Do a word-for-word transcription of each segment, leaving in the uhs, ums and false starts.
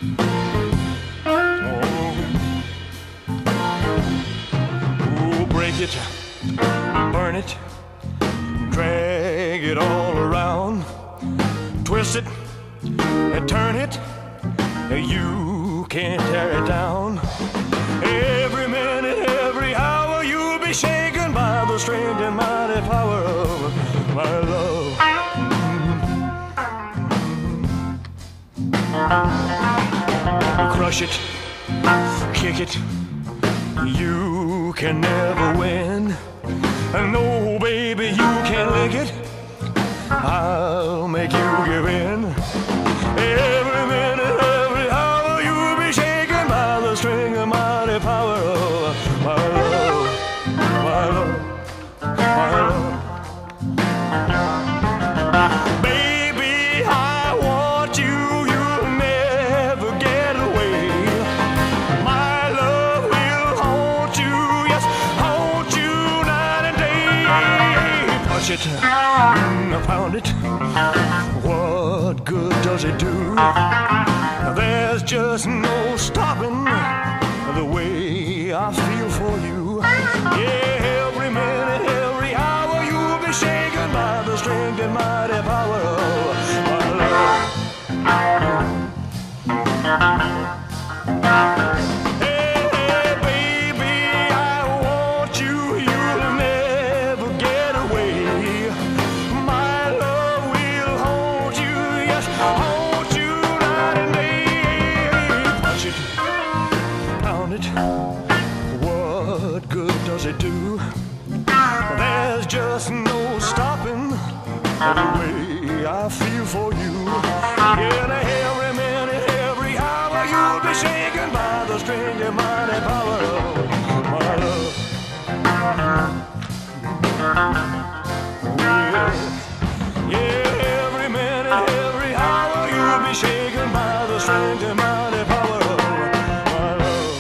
Oh, break it, burn it, drag it all around, twist it and turn it, you can't tear it down. Every minute, every hour, you'll be shaken by the strength and mighty power of my love. Crush it, kick it, you can never win. No, baby, you can't lick it, I'll make you give in. Every minute, every hour, you'll be shaken by the strength and mighty power of my love, my love, my love. Baby, I want you, you'll never get away. My love will haunt you, yes, haunt you night and day. Push it, pound it, what good does it do? There's just no stopping the way I feel for you. Yeah, every minute, every hour, you'll be shaken by the strength and mighty power of my love. Hey, hey, baby, I want you, you'll never get away. My love will hold you, yes, hold you night and day. Punch it, pound it, what good does it do? There's just no stopping the way I feel for you. In every minute, every hour, you'll be shaken by the strength and mighty power of my love. Yeah, yeah, every minute, every hour, you'll be shaken by the strength and mighty power of my love.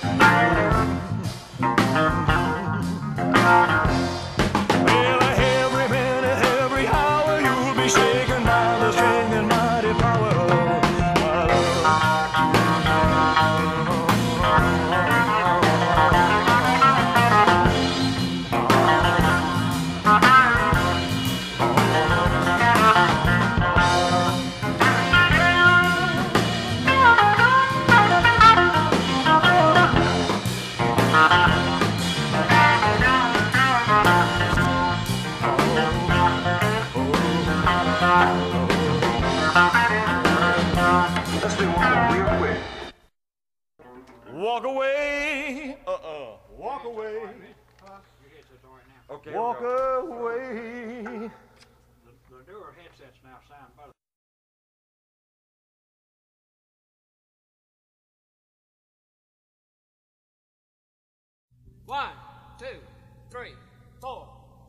Well, every minute, every hour, you'll be shaken by the strength and mighty power of my Let's do one real quick. Walk away, uh-uh, walk away, Okay. walk away. The, the newer headsets now sound better. One, two, three, four.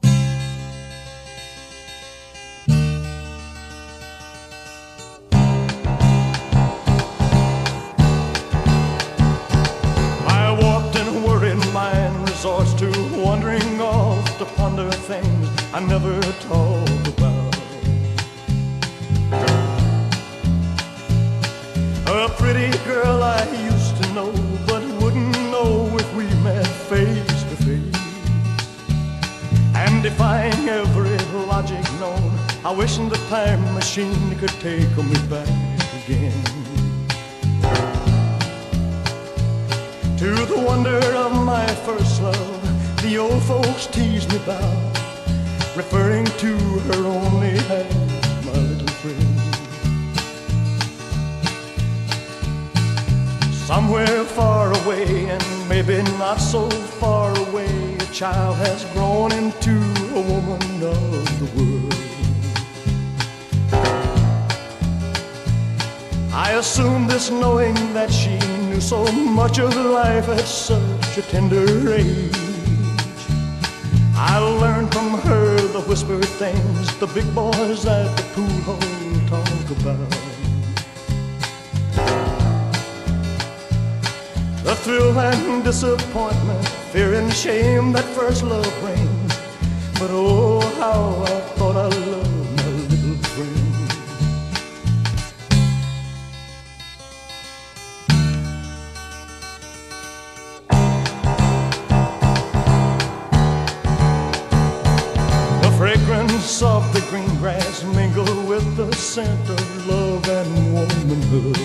My warped and worried mind resorts to wandering off to ponder things I never talk about. A pretty girl I used to know, but wouldn't know if we met face to face. And defying every logic known, I wish the time machine could take me back again. To the wonder of my first love, the old folks tease me about, referring to her only as my little friend. Somewhere far away, and maybe not so far away, a child has grown into a woman of the world. I assumed this knowing that she knew so much of life at such a tender age. I learned from her the whispered things the big boys at the pool hall talk about. The thrill and disappointment, fear and shame that first love brings. But oh, how I thought I loved my little friend. with the scent of love and womanhood.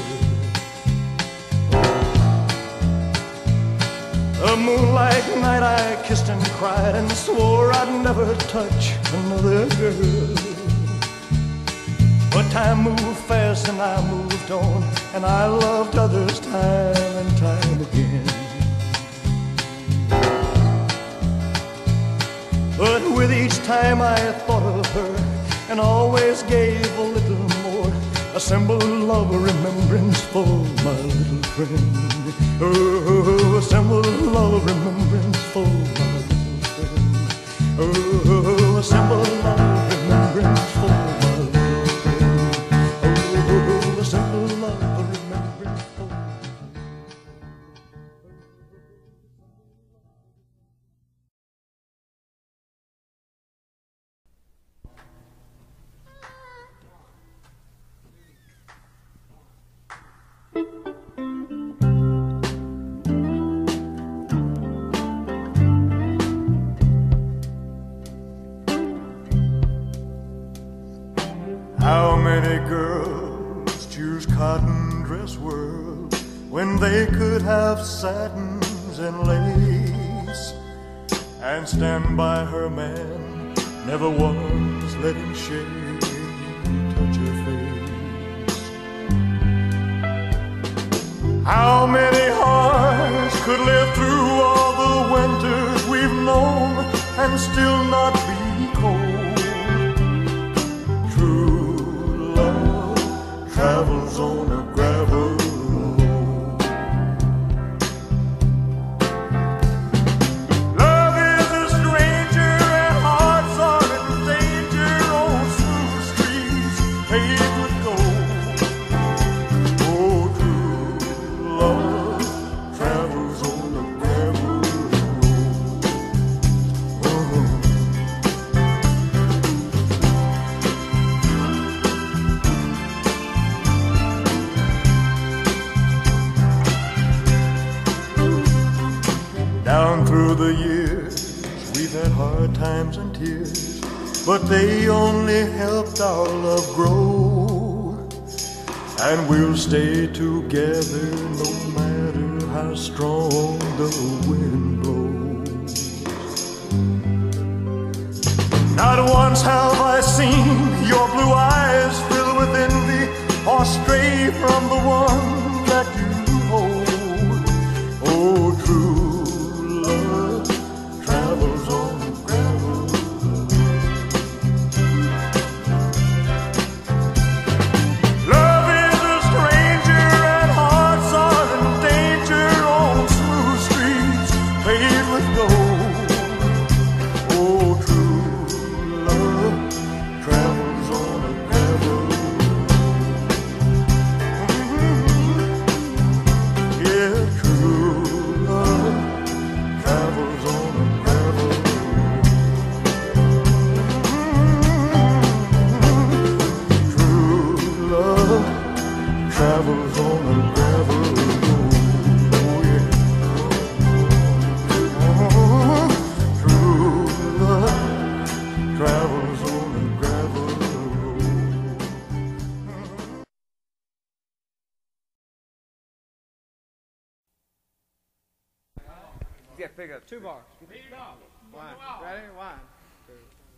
A moonlight night I kissed and cried and swore I'd never touch another girl. But time moved fast and I moved on, and I loved others time and time again. But with each time I thought of her and always gave a little more, a symbol of remembrance for my little friend. Oh, a symbol of remembrance for my little friend. Oh, a symbol of remembrance for my little friend. Oh, a symbol of remembrance for my little friend. How many girls choose cotton dress world when they could have satins and lace, and stand by her man, never once let him shake, touch her face? How many hearts could live through all the winters we've known and still not be cold? Travels on a gravel road. Love is a stranger and hearts are in danger on smooth streets paved with gold. Oh, true love travels on a gravel road. Oh. Down through the years, we've had hard times and tears, but they only helped our love grow. And we'll stay together no matter how strong the wind blows. Not once have I seen your blue eyes fill with envy or stray from the one that you hold. Oh, true love travels on the gravel road. Love is a stranger and hearts are in danger on smooth streets paved with gold. Oh, true love travels on a gravel road. Mm-hmm. Yeah, true love travels on a gravel road. True love travels on a gravel road. Oh, yeah. Oh, true love travels on a gravel road. Yeah, pick up two bars. One. Ready? One, two.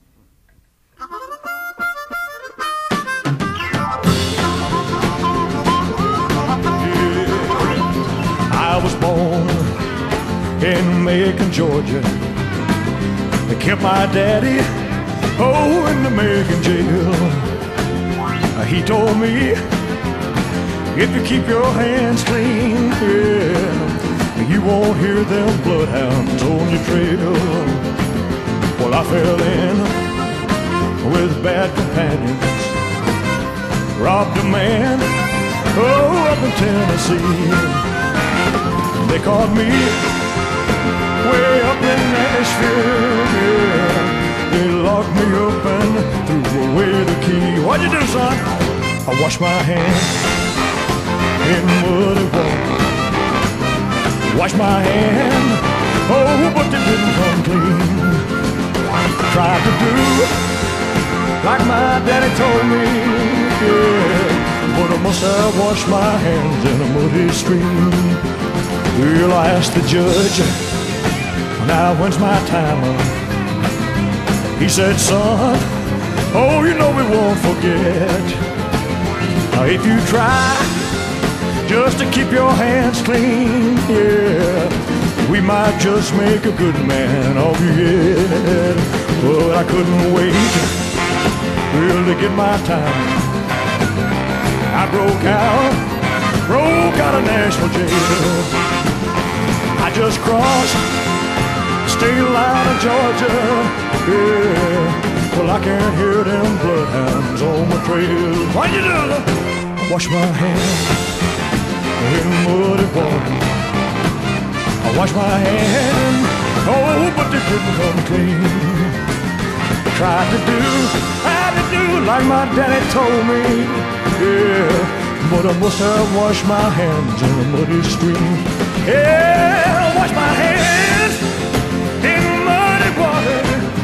I was born in Macon, Georgia. They kept my daddy, oh, in the Macon jail. He told me, if you keep your hands clean, yeah, you won't hear them bloodhounds on your trail. Well, I fell in with bad companions, robbed a man, oh, up in Tennessee. They caught me way up in Nashville, yeah. They locked me up and threw away the key. What'd you do, son? I washed my hands in muddy water. Washed my hand, oh, but they didn't come clean. Tried to do like my daddy told me, yeah. But I must have washed my hands in a muddy stream. Well, I asked the judge, now when's my time up? He said, son, oh, you know we won't forget. Now if you try just to keep your hands clean, yeah, we might just make a good man of you yet. But I couldn't wait, well, to get my time. I broke out, broke out of Nashville jail. I just crossed state line of Georgia, yeah. Well, I can't hear them bloodhounds on my trail. What you do? I wash my hands in muddy water. I wash my hands, oh, but they didn't come clean. I tried to do, tried to do like my daddy told me, yeah. But I must have washed my hands in a muddy stream. Yeah, I wash my hands in muddy water.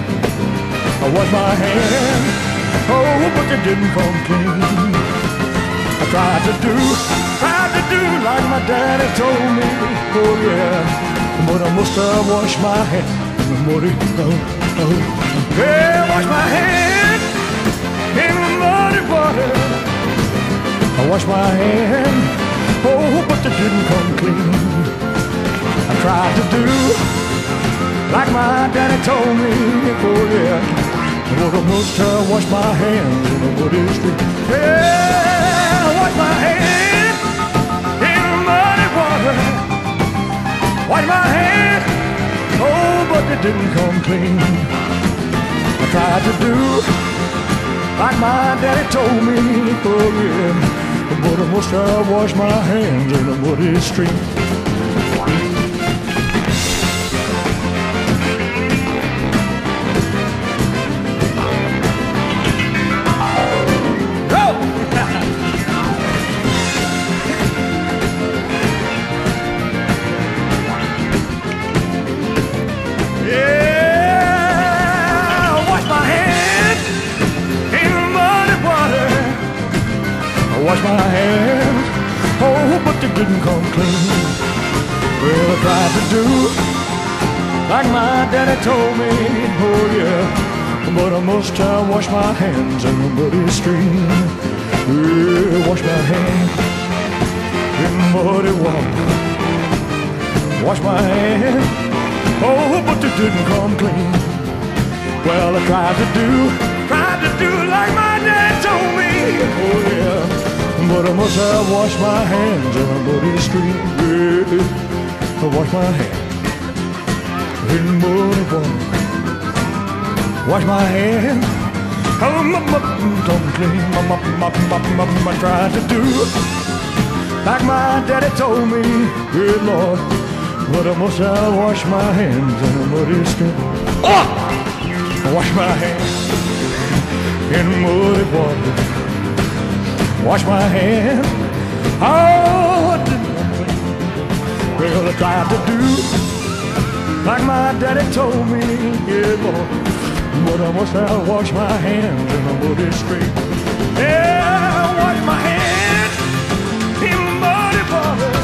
I wash my hands, oh, but they didn't come clean. I tried to do, tried to do like my daddy told me, oh yeah. But I must have washed my hands in the muddy, oh, oh. Yeah, wash my hands in muddy water. I wash my hands, oh, but they didn't come clean. I tried to do like my daddy told me, oh yeah. But I must have washed my hands in the muddy street. Yeah, I wash my hands in muddy water. Wash my hands, oh, but they didn't come clean. I tried to do like my daddy told me, oh yeah. But I must have washed my hands in the muddy street. Wash my hands, oh, but they didn't come clean. Well, I tried to do like my daddy told me, oh yeah. But I must have washed my hands in the muddy stream. Yeah, wash my hands in muddy water. Wash my hands, oh, but they didn't come clean. Well, I tried to do, tried to do like my dad told me, oh yeah. But I must have washed my hands in a muddy stream. Yeah, I wash my hands in muddy water. Wash my hands, I'm up, up, I'm clean. I'm up, up, up, up, I tried to do like my daddy told me, yeah, Lord. But I must have washed my hands in a muddy stream. Oh! I wash my hands in muddy water. Wash my hands, oh, I didn't want to. Well, I tried to do like my daddy told me, yeah, Lord. But I must have washed my hands in the muddy street. Yeah, I washed my hands in muddy water.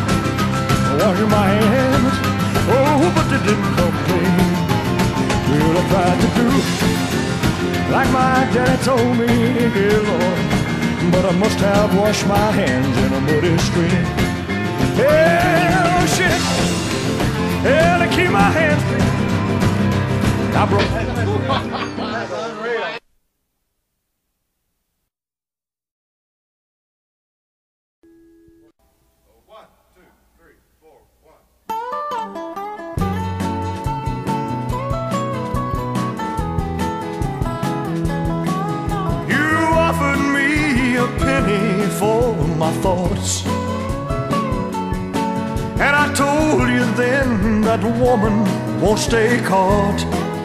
Wash my hands, oh, but they didn't come clean. Well, I tried to do like my daddy told me, yeah, Lord. But I must have washed my hands in a muddy stream. Yeah, oh shit. Yeah, to keep my hands clean. I broke. One, two, three, four, one. You offered me a penny for my thoughts, and I told you then that woman won't stay caught.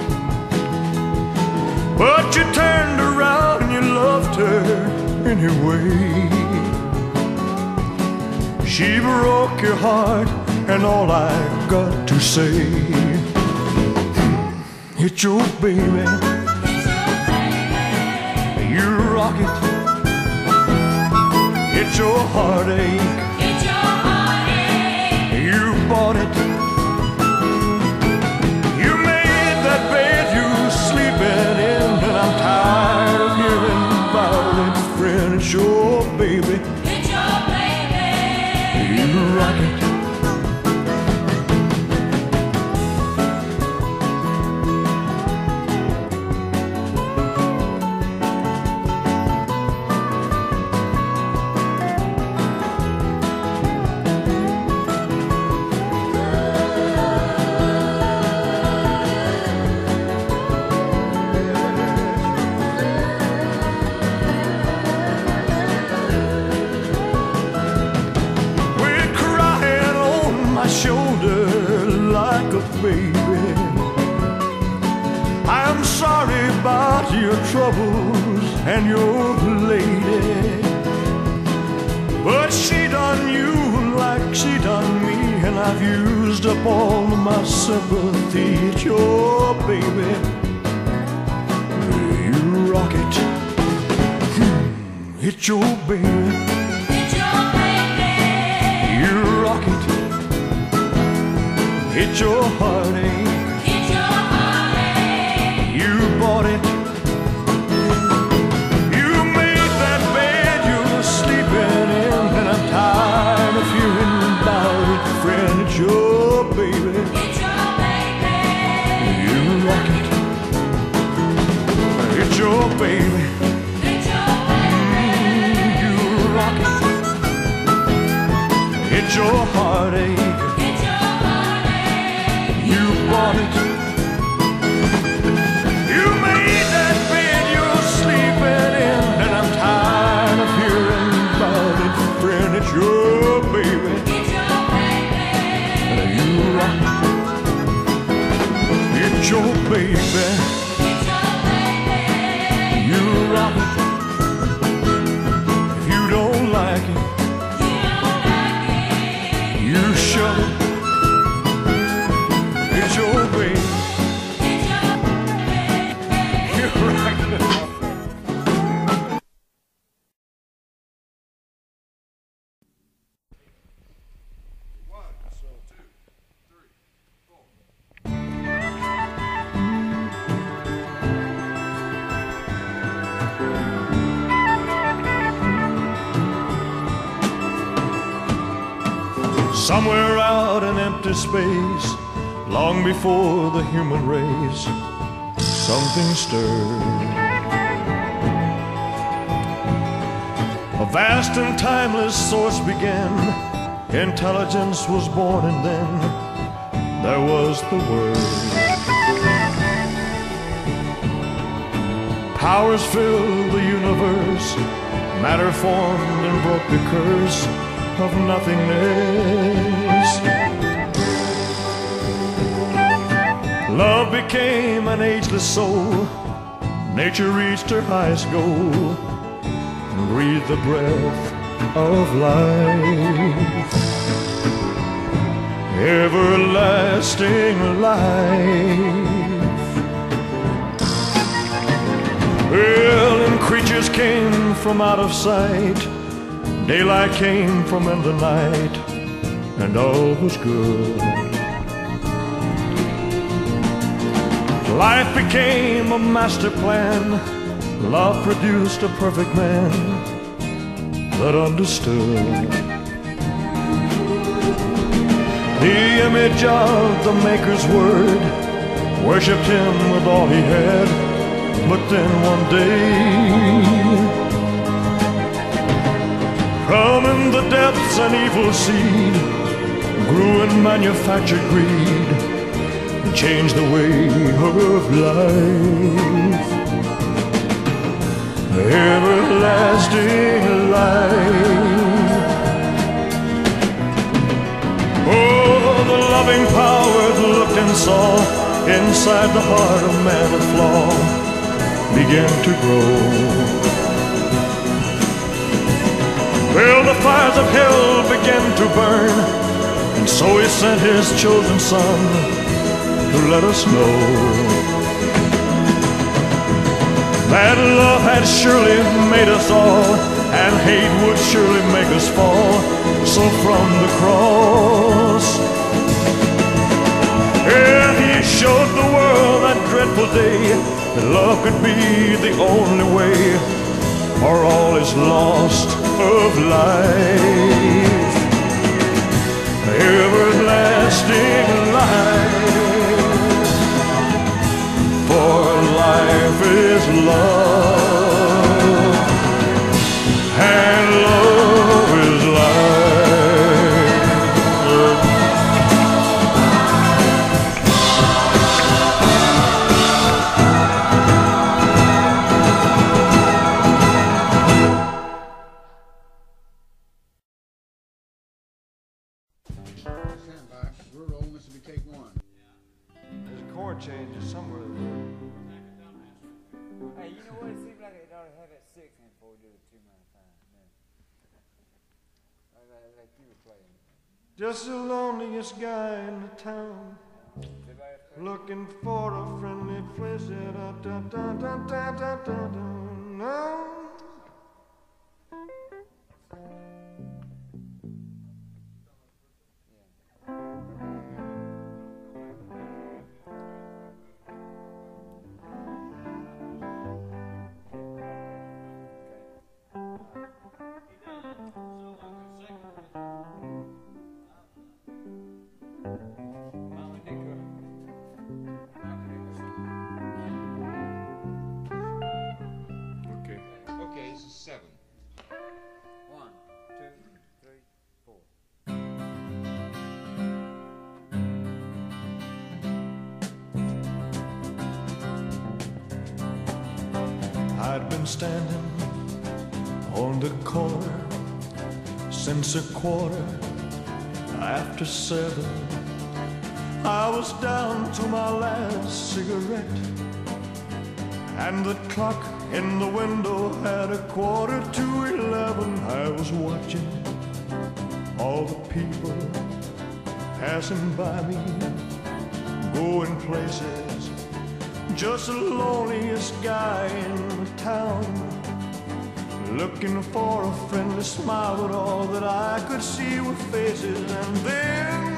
But you turned around and you loved her anyway. She broke your heart, and all I got to say, it's your baby. rock it. It's your heartache. It's your heartache. You bought it. You made that bed you sleeping in, and I'm tired of hearing about it, friend. It's your baby. It's your baby. You rock it. Shoulder like a baby. I'm sorry about your troubles and your lady, but she done you like she done me, and I've used up all of my sympathy. It's your baby. You rock it. Hmm. It's your baby. It's your baby. You rock it. It's your heartache. It's your heartache. You bought it. You made that bed you were sleeping in, and I'm tired of hearing about it, friend. It's your baby. It's your baby. You rock it. It's your baby. It's your baby. You rock it. It's your heartache. You bought it. You made that bed you're sleeping in, and I'm tired of hearing about it, friend. It's your baby. It's your baby. You rock it. It's your baby. It's your baby. You rock it. If you don't like it, You don't like it. you shut it. It's your baby. It's your baby. You rock it. One, so two, three, four. Somewhere out in empty space, long before the human race, something stirred. A vast and timeless source began. Intelligence was born, and then there was the Word. Powers filled the universe. Matter formed and broke the curse of nothingness. Love became an ageless soul. Nature reached her highest goal and breathed the breath of life. Everlasting life. Well, and creatures came from out of sight. Daylight came from in the night, and all was good. Life became a master plan. Love produced a perfect man that understood. The image of the Maker's word, worshipped him with all he had. But then one day, from in the depths an evil seed grew and manufactured greed, and changed the way of life. Everlasting life. Oh, the loving power that looked and saw inside the heart of man a flaw began to grow. Well, the fires of hell began to burn, and so he sent his chosen son to let us know that love had surely made us all, and hate would surely make us fall. So from the cross, yeah, he showed the world that dreadful day that love could be the only way, or all is lost of life, everlasting life. For life is love, and love is life. Stand by. We're rolling. This will be take one. There's a chord change somewhere there. Hey, you know what? It seems like it ought to have that six in before we do the two man time. Like, like, like you were playing. Just the loneliest guy in the town, looking for a friendly place. Da, da, da, da, da, da, da, da. No. Okay, this is seven. One, two, three, four. I'd been standing on the corner since a quarter after seven. I was down to my last cigarette, and the clock in the window had a quarter to eleven. I was watching all the people passing by me, going places, just the loneliest guy in town, looking for a friendly smile, but all that I could see were faces. And then,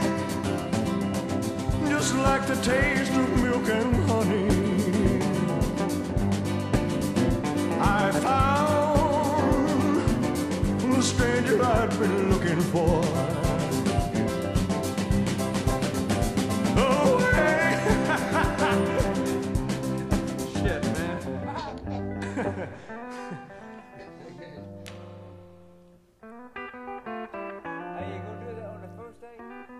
just like the taste of milk and honey, I found the stranger I'd been looking for. Oh, hey. Shit, man. Hey, you gonna do that on the first day?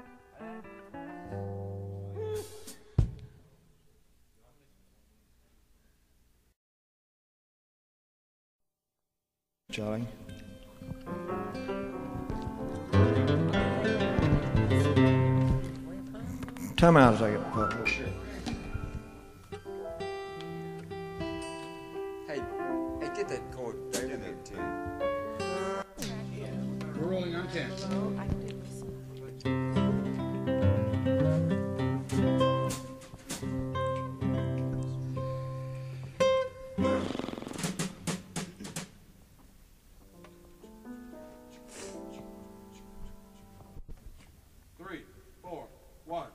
Charlie. Time out as I get the public. Hey, hey, get that chord there in there too. We're rolling on ten. Three, four, one.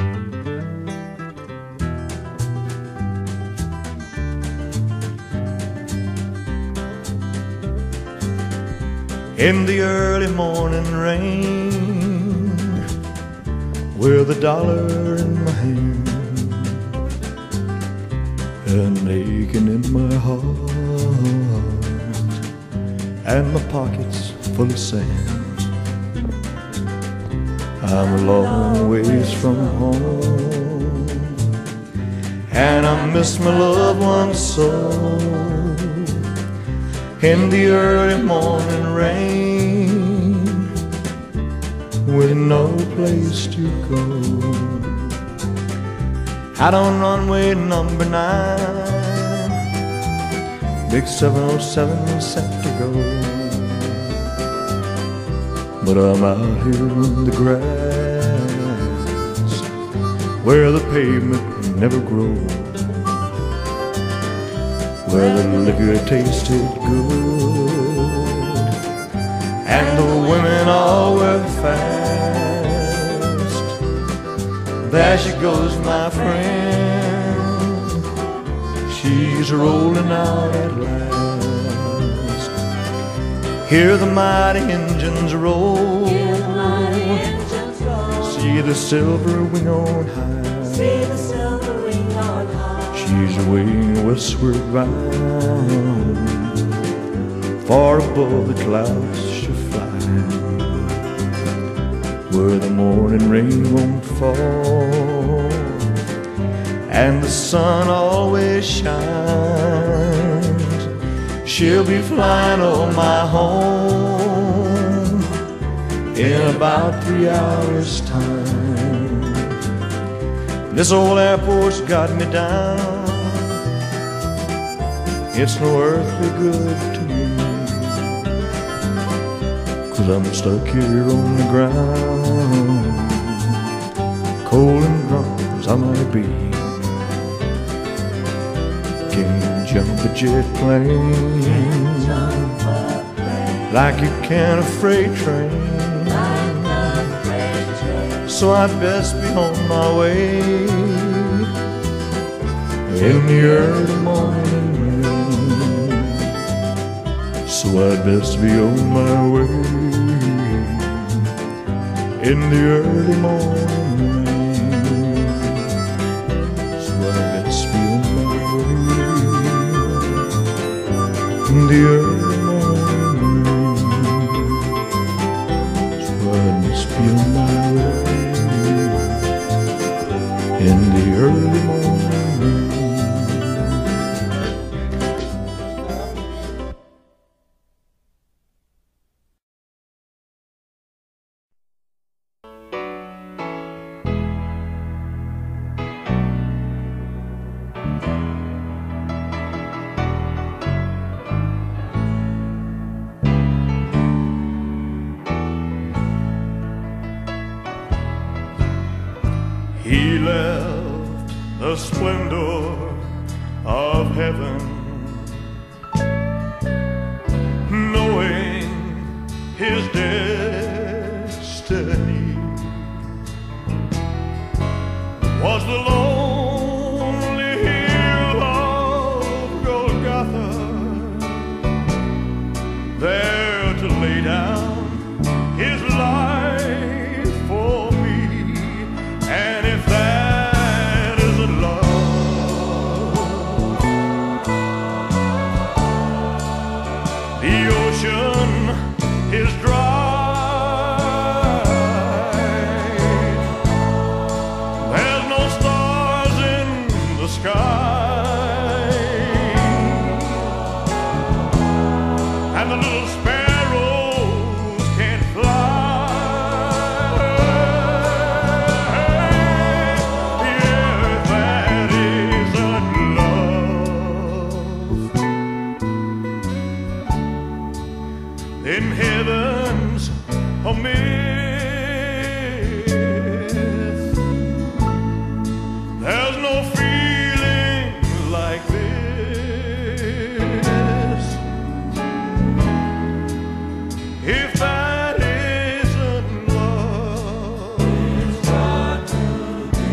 In the early morning rain, with a dollar in my hand and aching in my heart, and my pockets full of sand, I'm a long ways from home, and I miss my loved ones so. In the early morning rain, with no place to go, out on runway number nine, big seven oh seven set to go. But I'm out here on the grass, where the pavement never grows, where the liquor tasted good and the women all were fast. There she goes, my friend, she's rolling out at last. Hear the mighty engines roll, see the silver wing on high. She's away westward bound, far above the clouds she'll fly, where the morning rain won't fall and the sun always shines. She'll be flying over my home in about three hours' time. This old airport's got me down, it's no earthly good to me, 'cause I'm stuck here on the ground, cold and drunk as I might be. Can't jump a jet plane like you can a freight train, so I'd best be on my way in the early morning rain. So I'd best be on my way in the early morning rain. So I'd best be on my way in the early morning rain. So I'd best be on my way in the early morning rain. He left the splendor of heaven, knowing his destiny was the lonely hill of Golgotha, there to lay down his life for me. And if that isn't love, the ocean is dry, there's no stars in the sky, and the little sparrows can't fly. In heaven's a myth, there's no feeling like this. If that isn't love, it's got to be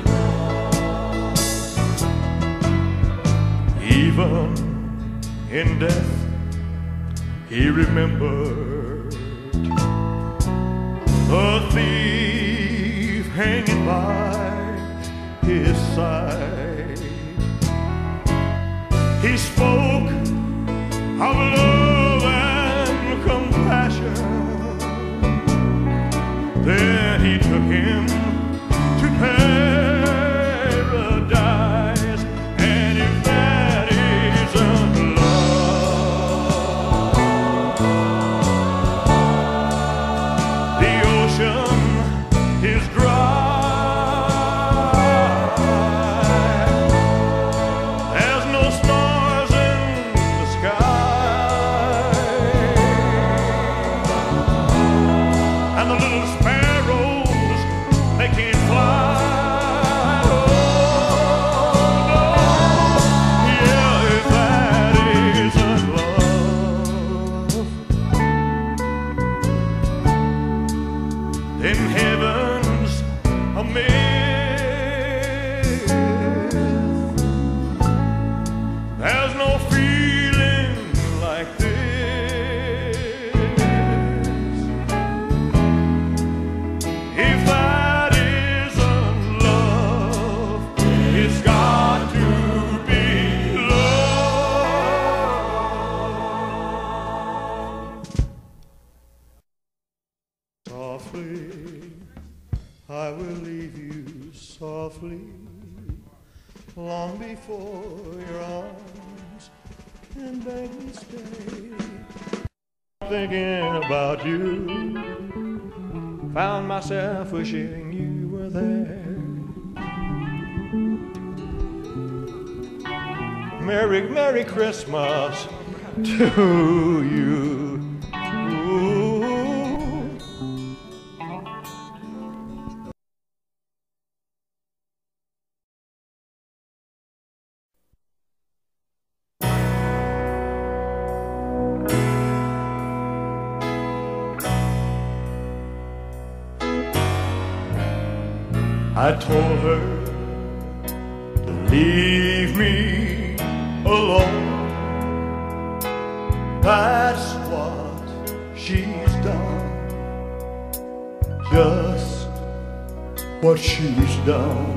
love. Even in death he remembered the thief hanging by his side. He spoke of love and compassion, then he took him to paradise. And if that isn't love, the ocean is dry, there's no stars in the sky, and the little sparrows, they in heaven's a myth. There's no feeling like this. If that isn't love, it's got to be love. Softly, I will leave you softly, long before your arms can beg me stay. Thinking about you, found myself wishing you were there. Merry, Merry Christmas to you. Ooh. I told her to leave me alone. That's what she's done, just what she's done.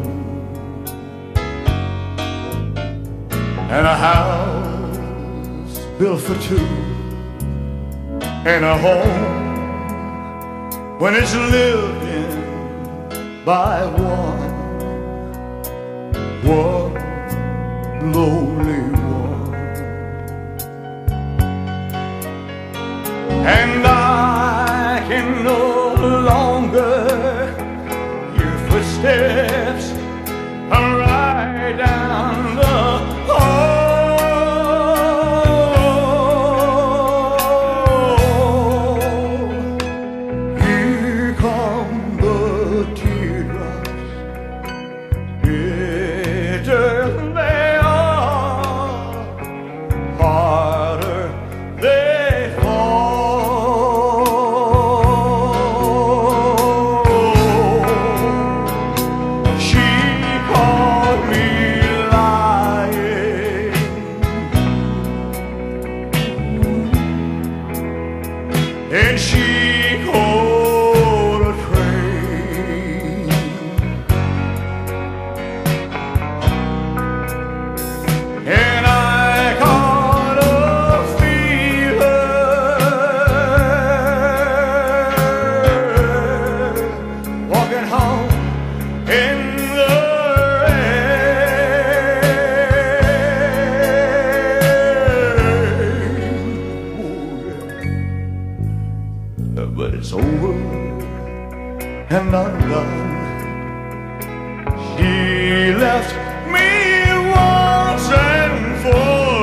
And a house built for two, and a home when it's lived in by one, one lonely one. And I can no longer hear footsteps right down the hall. Here come the teardrops, bitter they are, harder they fall. She caught me lying, and she caught a train. And I caught a fever, walking home in the rain. Oh, yeah. But it's over and undone. She left me once and for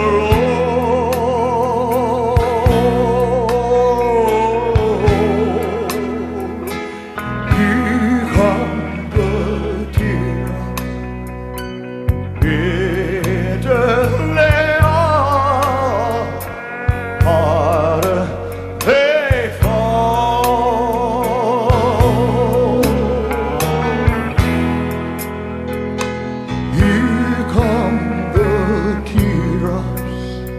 all. Here come the teardrops, bitter they are, harder they fall. Here come the teardrops,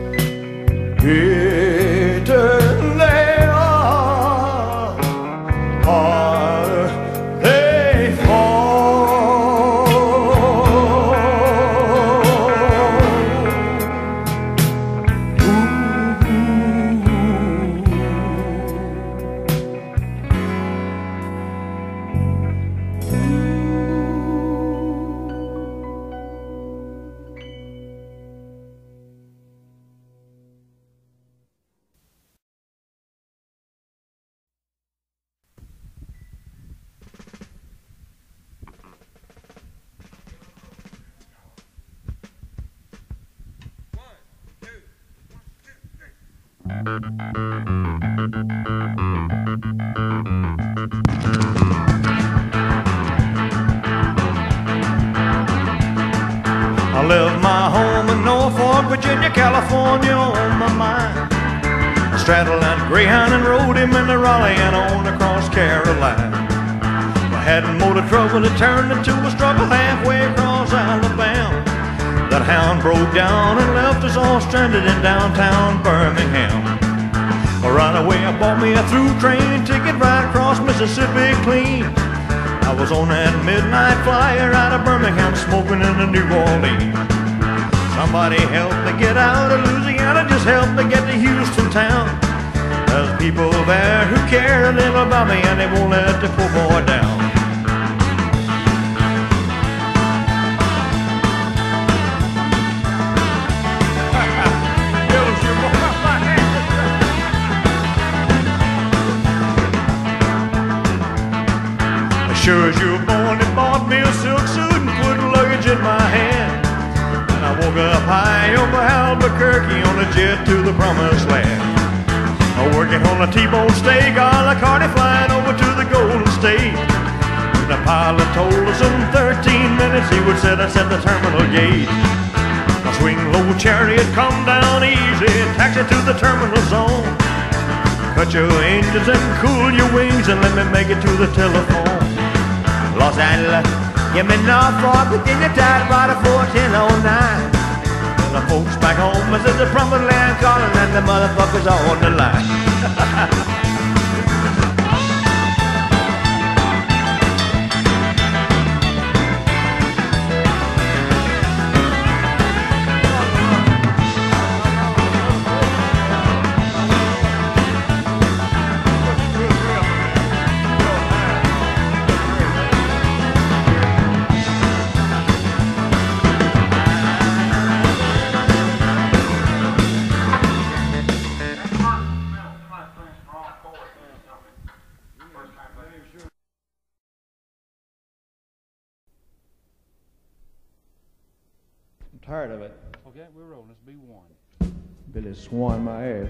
bitter they are, harder they I left my home in Norfolk, Virginia, California on my mind. I straddled that Greyhound and rode him into Raleigh and on across Carolina. hadn't more the trouble, it turned into a struggle halfway across Alabama. That hound broke down and left us all stranded in downtown Birmingham. Right away I bought me a through train ticket right across Mississippi clean. I was on that midnight flyer out of Birmingham smoking in the New Orleans. Somebody help me get out of Louisiana, just help me get to Houston town. There's people there who care a little about me and they won't let the poor boy down. Sure as you were born, they bought me a silk suit and put luggage in my hand. And I woke up high over Albuquerque on a jet to the promised land. Working on a T-bone steak, a la carte flying over to the Golden State. And the pilot told us in thirteen minutes he would set us at the terminal gate. A swing low chariot, come down easy, taxi to the terminal zone. Cut your engines and cool your wings and let me make it to the telephone. Los Angeles, give me Norfolk, Virginia, tied about a fourteen oh nine. And the folks back home, I said the promised land calling and the motherfuckers are on the line. Tired of it. Okay, we're rolling. Let's be one. Billy Swan my ass.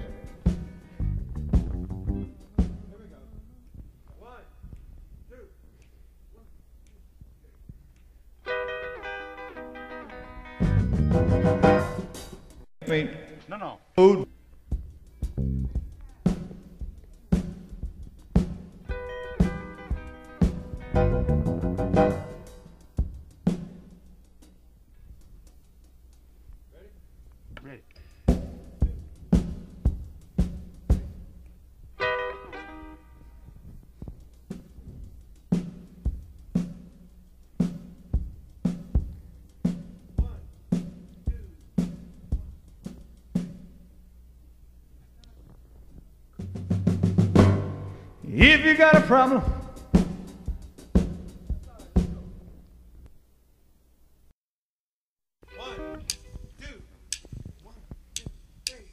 Here we go. One, two, I mean, No, no. food. Ready. If you got a problem, one, two, one, two, three.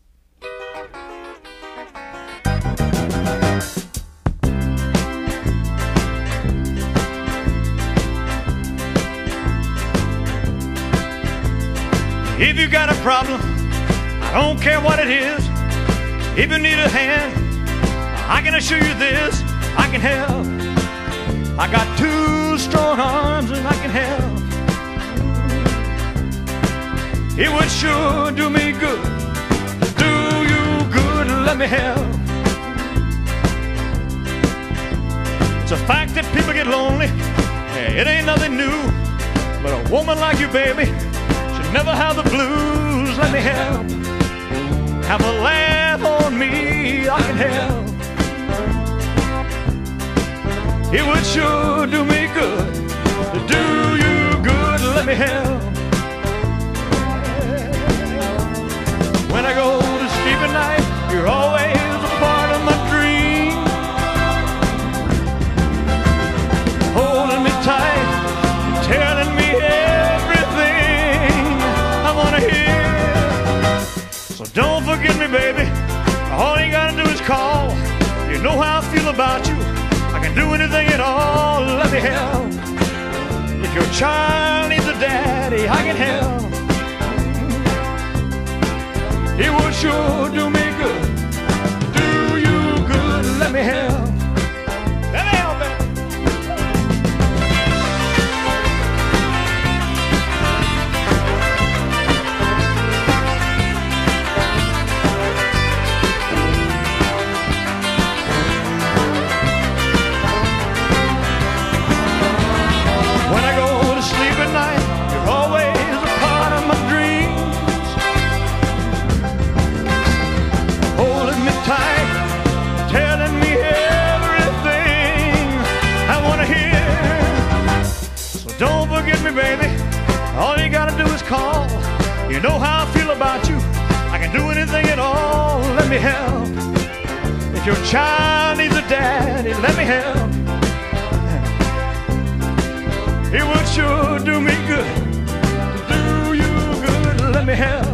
if you got a problem, I don't care what it is. If you need a hand, I can assure you this, I can help. I got two strong arms and I can help. It would sure do me good, do you good, let me help. It's a fact that people get lonely, it ain't nothing new. But a woman like you, baby, should never have the blues, let me help. Have a laugh on me, I can help. It would sure do me good, do you good, let me help. When I go to sleep at night, you're always a part of my dream. Holding me tight, telling me everything I want to hear. So don't forget me, baby, all you gotta do is call. You know how I feel about you, I can do anything at all, let me help. If your child needs a daddy, I can help. It would sure do me good, do you good, let me help. Let me help, baby. call. You know how I feel about you. I can do anything at all. Let me help. If your child needs a daddy, let me help. It would sure do me good. Do you good, let me help.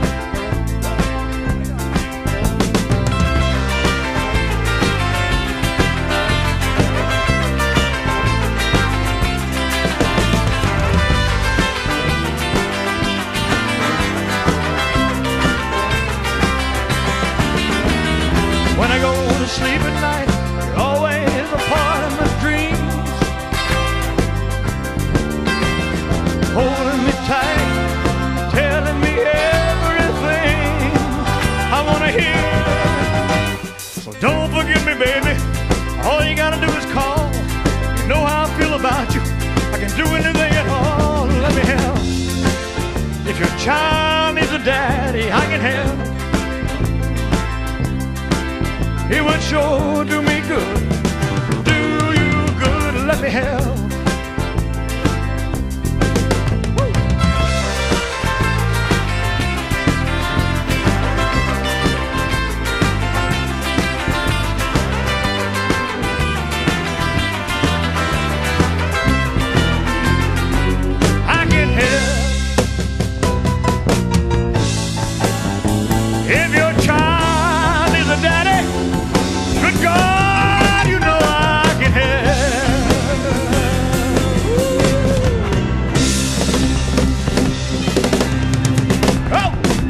When I go to sleep at night, you're always a part of my dreams, holding me tight, telling me everything I want to hear. So don't forget me, baby. All you gotta do is call. You know how I feel about you. I can do anything at all. Let me help. If your child needs a daddy, I can help. It would sure do me good. Do you good, let me help. Woo. I can help. If your child is a daddy, good God, you know I can help. Oh!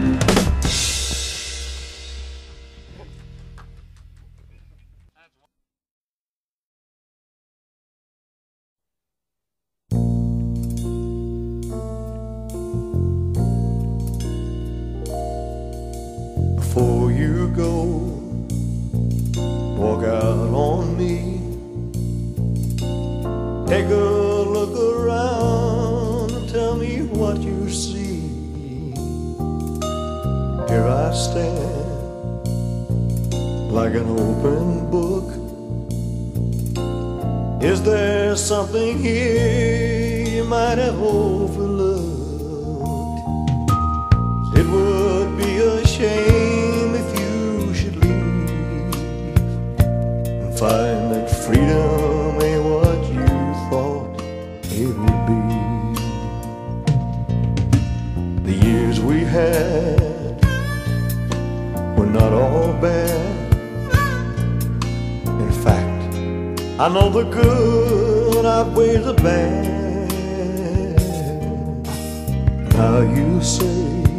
Before you go, walk out on me. Take a look around and tell me what you see. Here I stand like an open book. Is there something here you might have overlooked? It would be a shame if you should leave and find that freedom ain't what you thought it would be. The years we had were not all bad. In fact, I know the good outweighs the bad. Now you say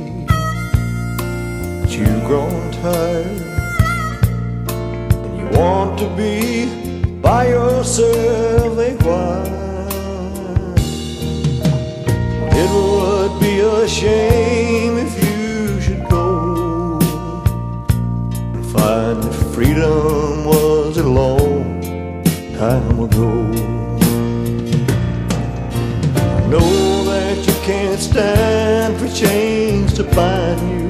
that you've grown tired and you want to be by yourself a while. It would be a shame if you should go and find that freedom was a long time ago. I know that you can't stand for chains to bind you,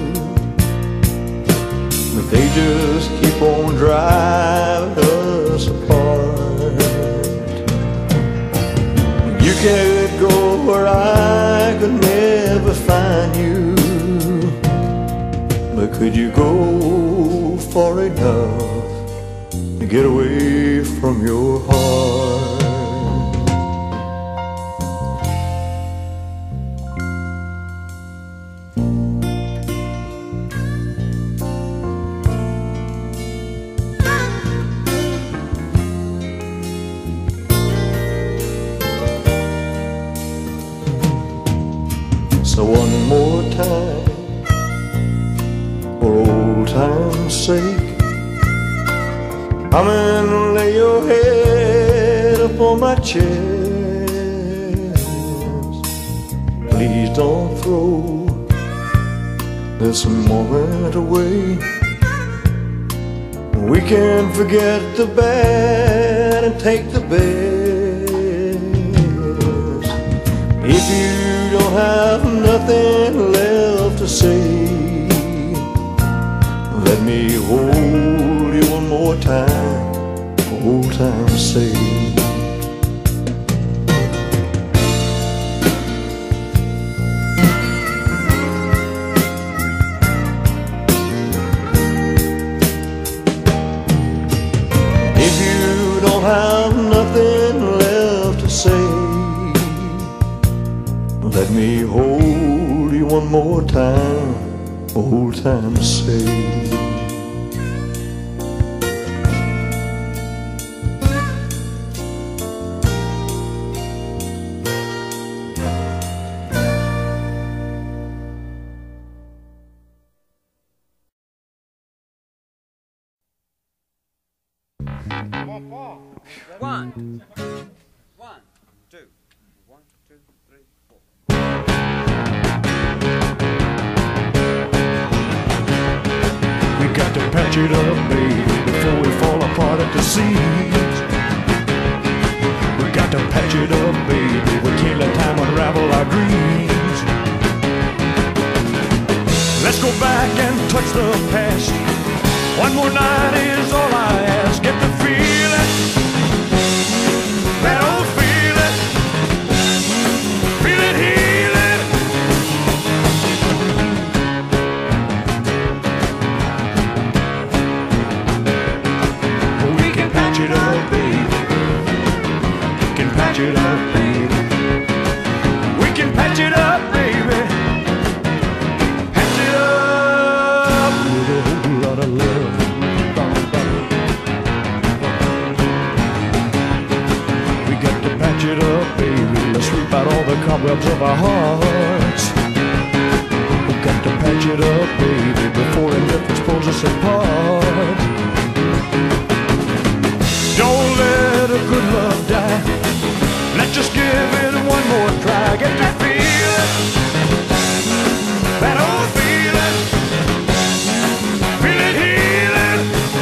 but they just keep on driving us apart. You could go where I could never find you, but could you go far enough to get away from your heart? So one more time, for old time's sake, come and lay your head upon my chest. Please don't throw this moment away. We can forget the bad and take the best. If you don't have nothing left to say, let me hold you one more time, old time's sake. if you don't have nothing left to say, let me hold you one more time, old times say. One. One, two. One, two, three, four. We got to patch it up, baby, before we fall apart at the seams. We got to patch it up, baby, we can't let time unravel our dreams. Let's go back and touch the past. One more night is all I ask. Get the feeling, that old feeling, feel it healing. We can patch it up, baby. We can patch it up, baby. We can patch it up, baby. Patch it up with a whole lot of love. We got to patch it up, baby. Let's sweep out all the cobwebs of our hearts. We got to patch it up, baby, before indifference pulls us apart. Don't let a good love die. Let's just give it one more try. Get that feeling, that old feeling, feel it healing.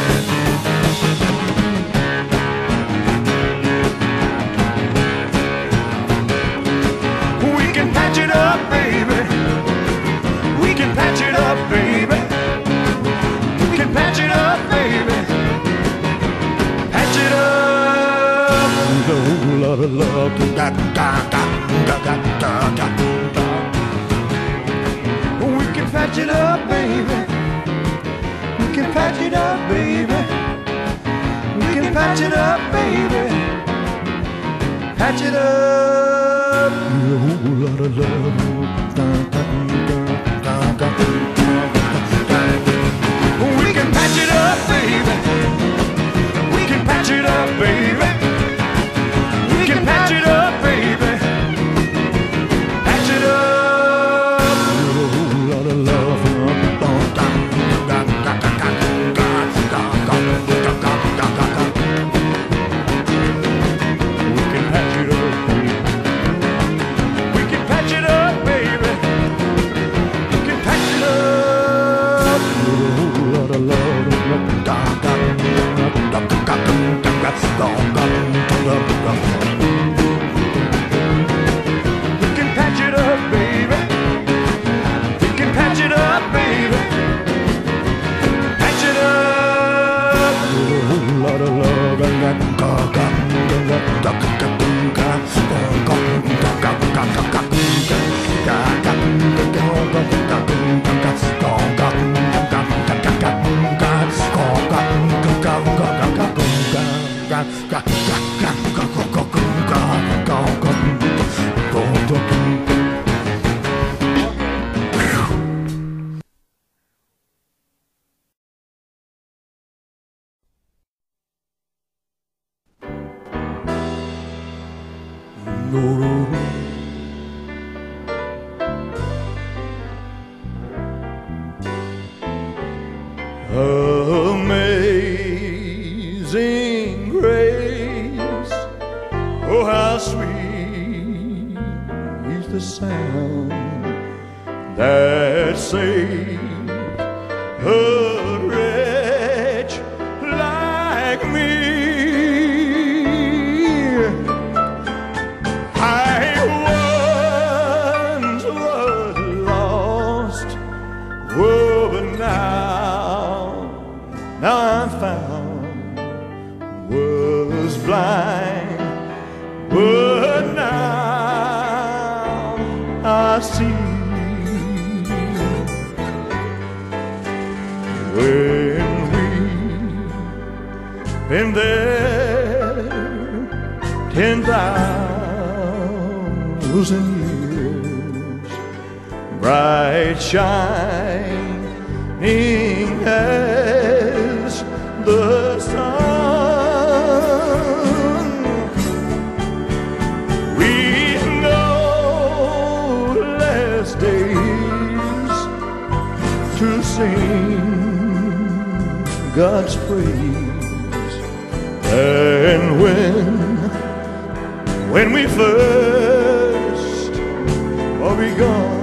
We can patch it up, baby. We can patch it up, baby. We can patch it up, baby. Patch it up with a whole lot of love. Da, da, da, da, da, da, da, da. We can patch it up, baby. We can patch it up, baby. We can patch it up, baby. Patch it up with a whole lot of love. Da, da, da, da, da, da. We can patch it up, baby. We can patch it up, baby. We can patch it up, baby. Patch it up with a whole lot of love. We can patch it up, baby. We can patch it up, baby. We can patch it up with a whole lot of love. We can patch it up, baby. We can patch it up, baby. Patch it up with a whole lot of love. Amazing grace, oh how sweet is the sound that saved a wretch like me. I once was lost, oh, but now, now I'm found. Was blind, but now I see. When we've been been there ten thousand years, bright shining as the sun. We know last days to sing God's praise, and when when we first are begun.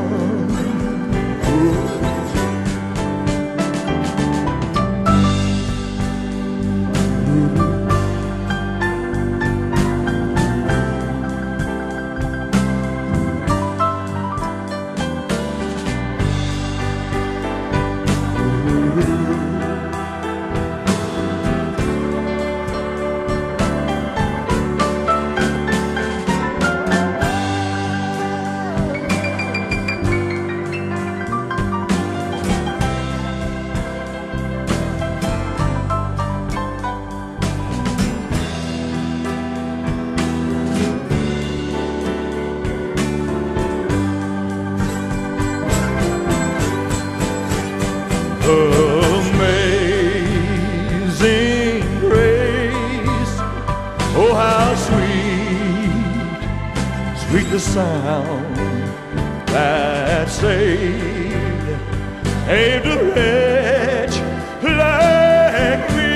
Amazing grace, oh how sweet, sweet the sound that saved, saved a wretch like me.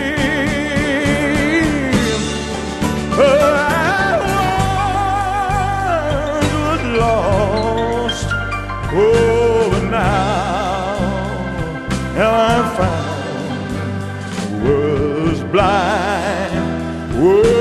Oh, I once was lost, oh but now, now I'm found, was blind, was